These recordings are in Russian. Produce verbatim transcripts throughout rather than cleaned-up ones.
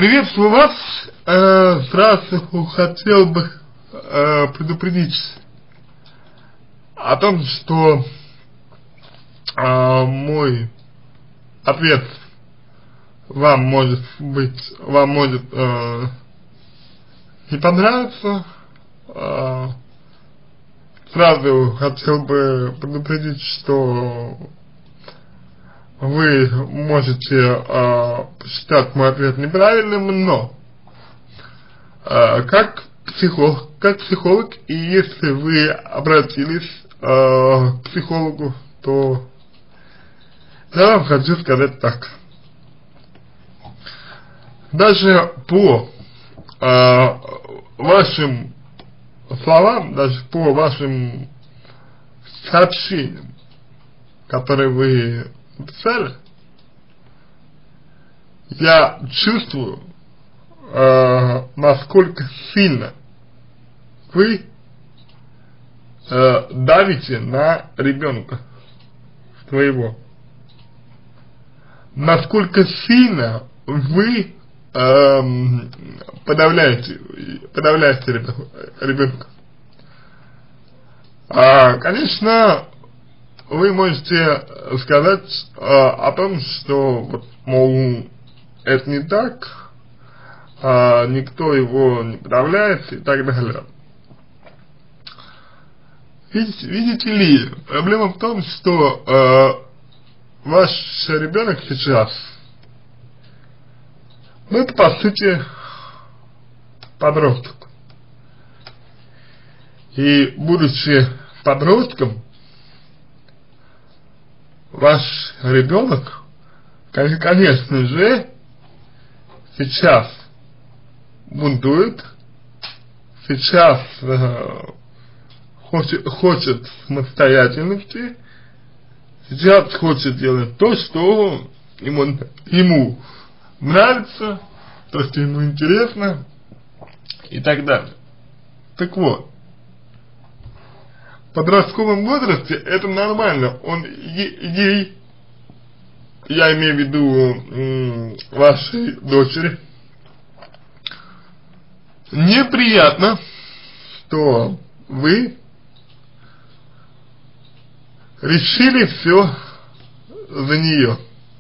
Приветствую вас. Э, сразу хотел бы э, предупредить о том, что э, мой ответ вам может быть, вам может э, не понравиться. Э, сразу хотел бы предупредить, что вы можете э, посчитать мой ответ неправильным, но э, как психолог, как психолог, и если вы обратились э, к психологу, то я вам хочу сказать так. Даже по э, вашим словам, даже по вашим сообщениям, которые вы написали, я чувствую, э, насколько сильно вы э, давите на ребенка своего, насколько сильно вы э, подавляете, подавляете ребенка. А, конечно, вы можете сказать э, о том, что, вот, мол, это не так, э, никто его не подавляет и так далее. Видите, видите ли, проблема в том, что э, ваш ребенок сейчас, ну, это по сути подросток. И будучи подростком, ваш ребенок, конечно же, сейчас бунтует, сейчас э, хочет, хочет самостоятельности, сейчас хочет делать то, что ему, ему нравится, то, что ему интересно и так далее. Так вот, в подростковом возрасте это нормально, он ей, я имею в виду вашей дочери, неприятно, что вы решили все за нее.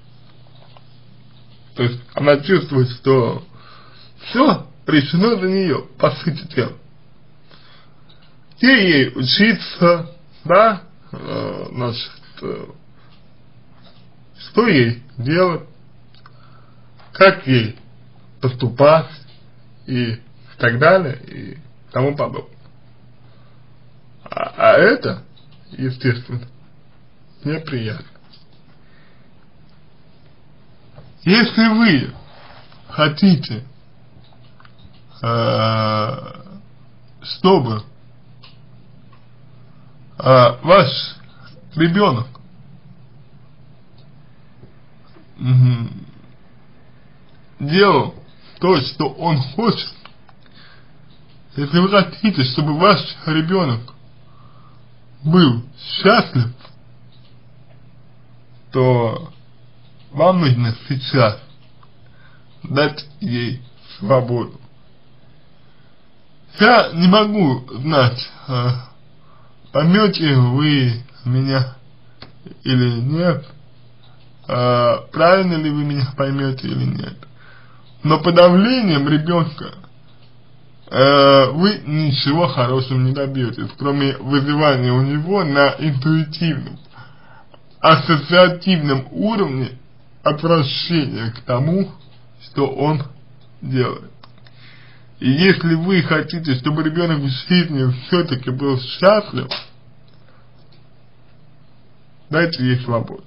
То есть она чувствует, что все решено за нее, по сути дела. Где ей учиться, да, э, значит, э, что ей делать, как ей поступать и так далее, и тому подобное. А, а это, естественно, неприятно. Если вы хотите, э, чтобы э, ваш ребенок угу, делал то, что он хочет, если вы хотите, чтобы ваш ребенок был счастлив, то вам нужно сейчас дать ей свободу. Я не могу знать, э, поймете вы меня или нет, э, правильно ли вы меня поймете или нет. Но подавлением ребенка э, вы ничего хорошего не добьетесь, кроме вызывания у него на интуитивном, ассоциативном уровне отвращения к тому, что он делает. И если вы хотите, чтобы ребенок в жизни все-таки был счастлив, дайте ей свободу.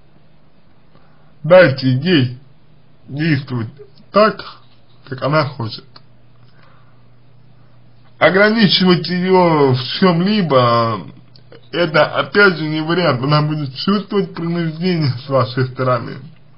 Дайте ей действовать так, как она хочет. Ограничивать ее в чем-либо, это опять же не вариант. Она будет чувствовать принуждение с вашей стороны.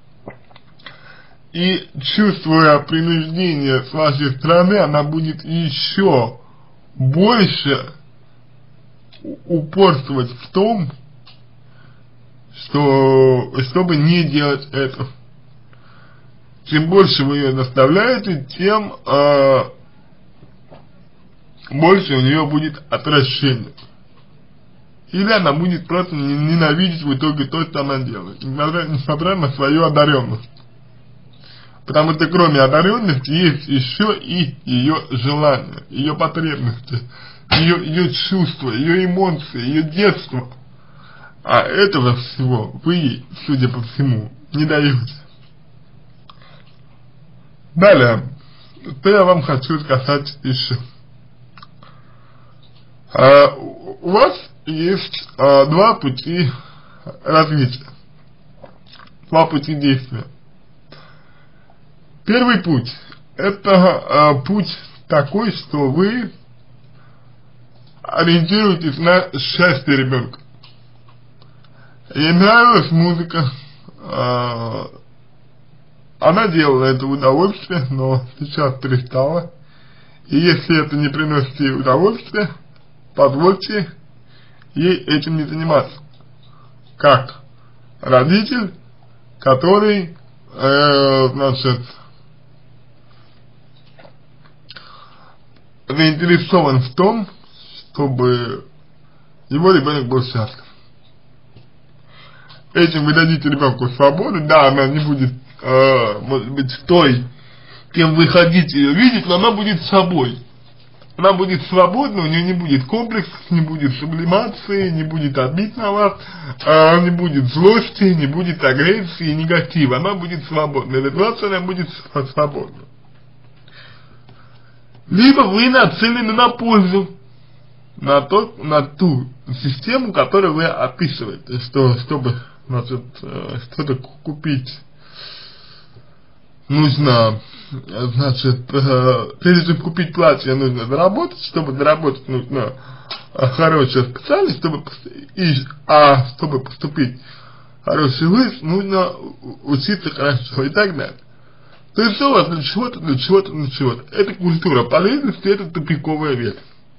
И чувствуя принуждение с вашей стороны, она будет еще больше упорствовать в том, что, чтобы не делать это. чем больше вы ее наставляете, тем э, больше у нее будет отвращение. Или она будет просто ненавидеть в итоге то, что она делает, несмотря, несмотря на свою одаренность. Потому что кроме одаренности есть еще и ее желания, ее потребности, ее, ее чувства, ее эмоции, ее детство. А этого всего вы, судя по всему, не даете. Далее, что я вам хочу сказать еще. А, у вас есть а, два пути развития, два пути действия. Первый путь – это а, путь такой, что вы ориентируетесь на счастье ребенка. Ей нравилась музыка, а, она делала это в удовольствие, но сейчас перестала. И если это не приносит ей удовольствия, позвольте ей этим не заниматься. Как родитель, который, э, значит, заинтересован в том, чтобы его ребенок был счастлив. Этим вы дадите ребенку свободу, да, она не будет, э, может быть, той, кем вы хотите ее видеть, но она будет собой. Она будет свободна, у нее не будет комплексов, не будет сублимации, не будет обид на вас, э, не будет злости, не будет агрессии, негатива. Она будет свободна, развиваться она будет свободна. Либо вы нацелены на пользу, на, то, на ту систему, которую вы описываете, что, чтобы, значит, что-то купить, нужно, значит, прежде чем купить платье, нужно заработать, чтобы заработать, нужно хорошая специальность, чтобы, и, а чтобы поступить в хороший вуз, нужно учиться хорошо и так далее. То есть у вас для чего-то, для чего-то, для чего-то. Это культура полезности, это тупиковая ветвь.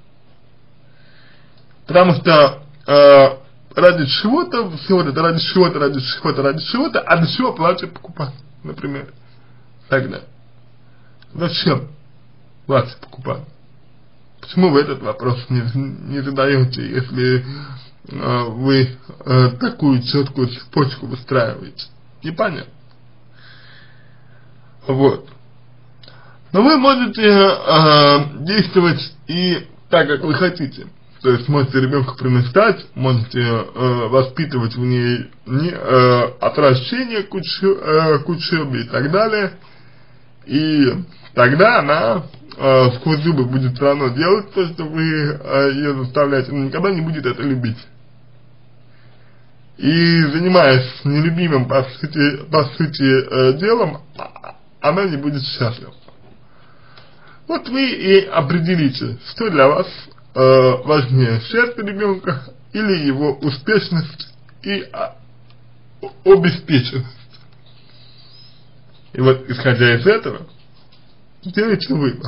Потому что э, ради чего-то, всего это ради чего-то, ради чего-то, ради чего-то, а для чего платье покупать, например. Тогда. Зачем платье покупать? Почему вы этот вопрос не, не задаете, если э, вы э, такую четкую цепочку выстраиваете? Непонятно. Вот. Но вы можете э, действовать и так, как вы хотите. То есть можете ребенка принуждать, можете э, воспитывать в ней не, э, отвращение к, учу, э, к учебе и так далее. И тогда она э, сквозь зубы будет все равно делать то, что вы э, ее заставляете, но никогда не будет это любить. И занимаясь нелюбимым по сути, по сути э, делом, она не будет счастлива. Вот вы и определите, что для вас э, важнее, счастье ребенка или его успешность и а, обеспеченность. И вот исходя из этого, делайте выбор.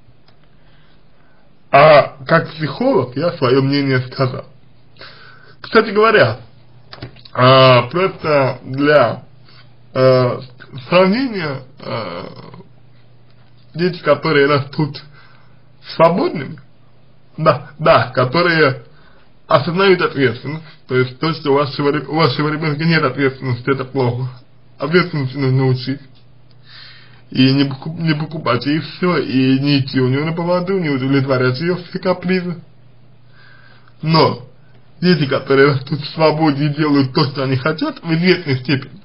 А как психолог я свое мнение сказал. Кстати говоря, э, просто для э, сравнения, э, дети, которые растут свободными, да, да, которые осознают ответственность, то есть то, что у вашего, у вашего ребенка нет ответственности, это плохо, ответственности нужно учить, и не, покуп, не покупать ей все, и не идти у нее на поводу, не удовлетворять ее все капризы. Но дети, которые растут в свободе и делают то, что они хотят, в известной степени,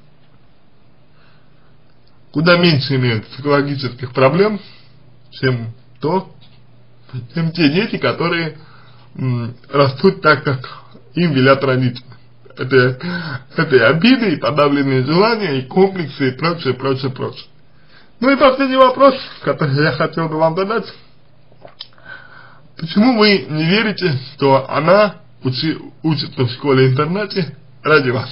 куда меньше имеют психологических проблем, чем то, чем те дети, которые м, растут так, как им велят родители. Это, это и обиды, и подавленные желания, и комплексы, и прочее, прочее, прочее. Ну и последний вопрос, который я хотел бы вам задать. Почему вы не верите, что она учи, учится в школе-интернате ради вас?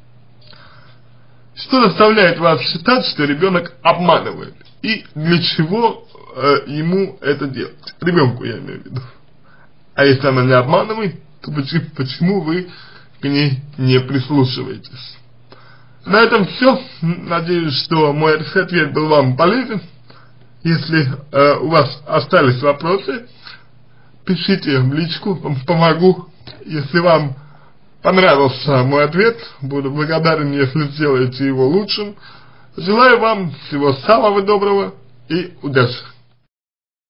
Что заставляет вас считать, что ребенок обманывает? И для чего э, ему это делать? Ребенку я имею в виду. А если она не обманывает, то почему, почему вы к ней не прислушиваетесь? На этом все. Надеюсь, что мой ответ был вам полезен. Если э, у вас остались вопросы, пишите в личку, помогу. Если вам понравился мой ответ, буду благодарен, если сделаете его лучшим. Желаю вам всего самого доброго и удачи.